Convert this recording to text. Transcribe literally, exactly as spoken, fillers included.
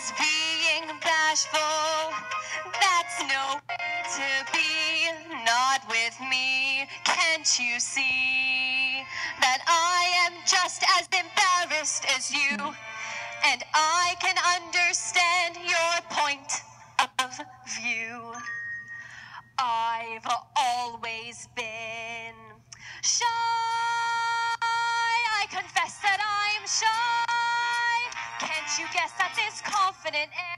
is being bashful. That's no way to be, not with me. Can't you see that I am just as embarrassed as you? And I can understand your point of view. I've always been shy. I confess that I'm shy. Can't you guess that this confident air